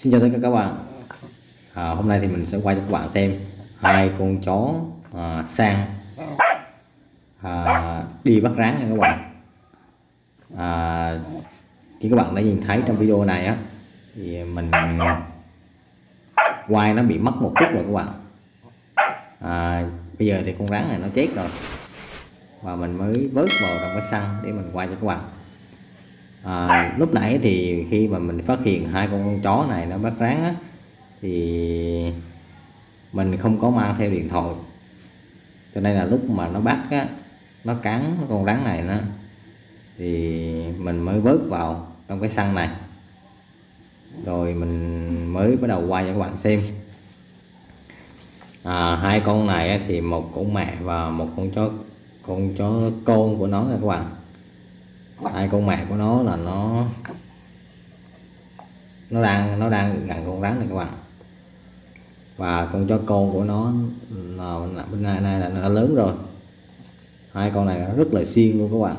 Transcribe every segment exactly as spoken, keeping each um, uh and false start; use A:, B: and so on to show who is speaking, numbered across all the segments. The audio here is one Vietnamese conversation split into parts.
A: Xin chào tất cả các bạn. À, hôm nay thì mình sẽ quay cho các bạn xem hai con chó à, sang à, đi bắt rắn nha các bạn. À, khi các bạn đã nhìn thấy trong video này á thì mình quay nó bị mất một phút rồi các bạn. À, bây giờ thì con rắn này nó chết rồi và mình mới vớt vào trong cái xăng để mình quay cho các bạn. À, lúc nãy thì khi mà mình phát hiện hai con chó này nó bắt rắn á, thì mình không có mang theo điện thoại, cho nên là lúc mà nó bắt á, nó cắn con rắn này nó thì mình mới vớt vào trong cái xăng này, rồi mình mới bắt đầu quay cho các bạn xem. À, hai con này thì một con mẹ và một con chó con chó con của nó nha các bạn. Hai con mẹ của nó là nó nó đang nó đang gần con rắn này các bạn, và con chó con của nó là bên này này là nó đã lớn rồi. Hai con này nó rất là siêng luôn các bạn.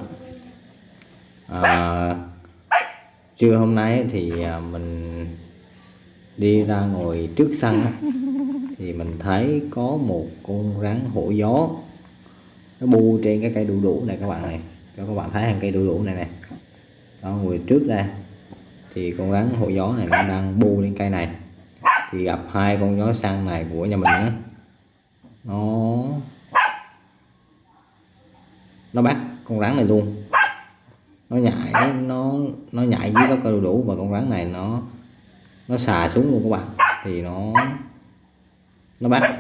A: À, trưa hôm nay thì mình đi ra ngồi trước sân thì mình thấy có một con rắn hổ gió nó bu trên cái cây đu đủ này các bạn này, cho các bạn thấy hàng cây đu đủ này nè. Đó, ngồi trước ra thì con rắn hổ gió này nó đang bu lên cây này, thì gặp hai con chó săn này của nhà mình á, nó nó bắt con rắn này luôn. Nó nhảy nó nó nhảy dưới cái cây đu đủ và con rắn này nó nó xà xuống luôn các bạn, thì nó nó bắt.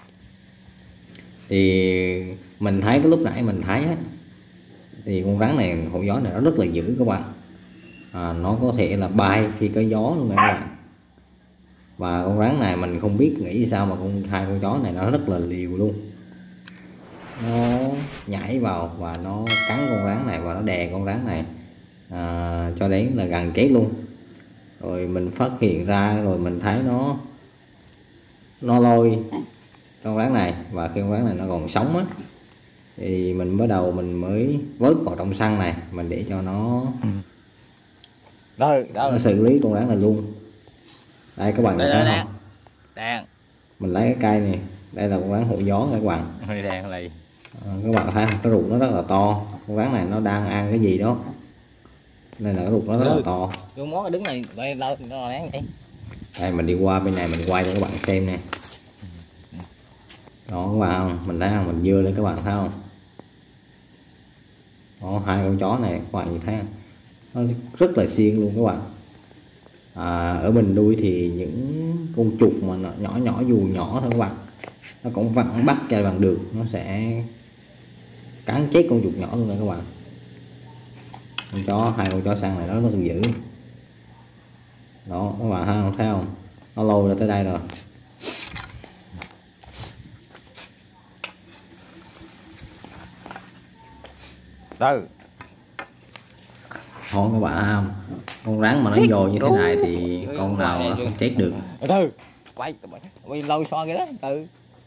A: Thì mình thấy cái lúc nãy mình thấy á, thì con rắn này hổ gió này nó rất là dữ các bạn. À, nó có thể là bay khi có gió luôn các bạn. Và con rắn này mình không biết nghĩ sao mà con hai con chó này nó rất là liều luôn. Nó nhảy vào và nó cắn con rắn này và nó đè con rắn này à, cho đến là gần chết luôn. Rồi mình phát hiện ra rồi mình thấy nó nó lôi con rắn này, và khi con rắn này nó còn sống á thì mình bắt đầu mình mới vớt vào trong xăng này, mình để cho nó
B: Rồi, đó.
A: nó xử lý con rắn này luôn. Đây các bạn thấy không?
B: Đen.
A: Mình lấy cái cây này, đây là con rắn hổ gió các bạn.
B: Hơi đen này.
A: À, các bạn thấy cái ruột nó rất là to. Con rắn này nó đang ăn cái gì đó nên là cái ruột nó rất là to.
B: Cái món đứng này đây đâu nó lén vậy.
A: Đây mình đi qua bên này mình quay cho các bạn xem nè. Đó các bạn không? Mình thấy không? Mình dưa lên các bạn thấy không? Đó, hai con chó này các bạn nhìn thấy không? Nó rất là siêng luôn các bạn. À, ở mình nuôi thì những con chuột mà nó nhỏ nhỏ dù nhỏ thôi các bạn, nó cũng vẫn bắt cho bằng được, nó sẽ cắn chết con chuột nhỏ luôn nha các bạn. Con chó hai con chó săn này nó rất là dữ. Đó các bạn thấy không? Thấy không? Nó lôi ra tới đây rồi.
B: Từ.
A: Thôi các bạn thấy không? Con rắn mà nó dồi như thế này thì con nào nó không chết được.
B: Từ. Quay, quay lâu so cái đó. Từ.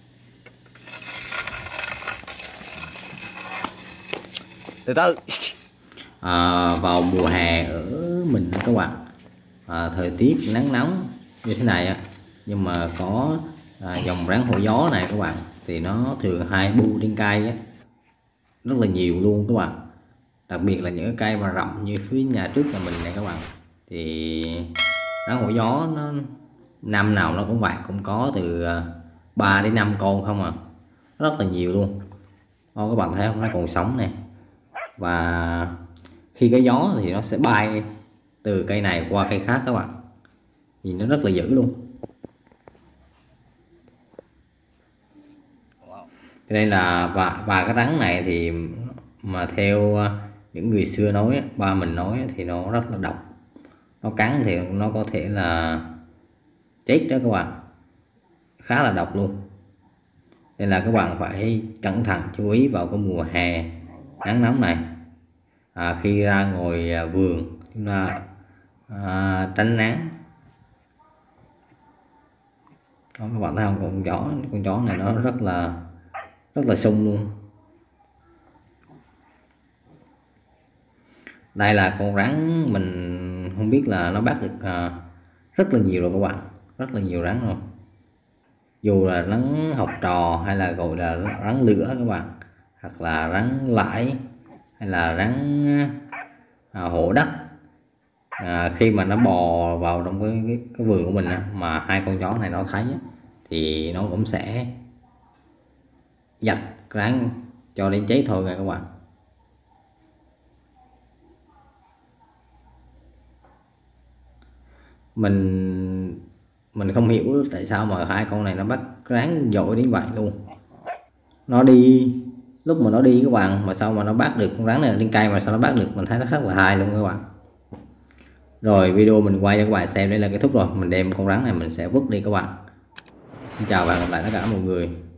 B: Từ từ.
A: À, vào mùa hè ở mình các bạn, à, thời tiết nắng nóng như thế này á, nhưng mà có à, dòng rắn hổ gió này các bạn, thì nó thường hay bu trên cây á, rất là nhiều luôn các bạn. Đặc biệt là những cây mà rậm như phía nhà trước nhà mình này các bạn, thì rắn hổ gió nó năm nào nó cũng vậy, cũng có từ ba đến năm con không à, rất là nhiều luôn. Đó, các bạn thấy không? Nó còn sống nè, và khi có gió thì nó sẽ bay từ cây này qua cây khác các bạn, nhìn nó rất là dữ luôn. Cho nên là và và cái rắn này thì mà theo những người xưa nói, ba mình nói thì nó rất là độc. Nó cắn thì nó có thể là chết đó các bạn, khá là độc luôn. Nên là các bạn phải cẩn thận chú ý vào cái mùa hè nắng nóng này. À, khi ra ngồi vườn chúng ta à, tránh nắng. Đó, các bạn thấy không? Con chó con chó này nó rất là rất là sung luôn. Đây là con rắn mình không biết là nó bắt được à, rất là nhiều rồi các bạn, rất là nhiều rắn rồi, dù là rắn học trò hay là gọi là rắn lửa các bạn, hoặc là rắn lãi hay là rắn à, hổ đất. À, khi mà nó bò vào trong cái, cái, cái vườn của mình á, mà hai con chó này nó thấy á, thì nó cũng sẽ giật rắn cho đến chết thôi nha các bạn. Mình mình không hiểu tại sao mà hai con này nó bắt rắn giỏi đến vậy luôn. Nó đi lúc mà nó đi các bạn, mà sao mà nó bắt được con rắn này lên cây, mà sao nó bắt được, mình thấy nó rất là hay luôn các bạn. Rồi video mình quay cho các bạn xem đây là kết thúc rồi, mình đem con rắn này mình sẽ vứt đi các bạn. Xin chào và hẹn gặp lại tất cả mọi người.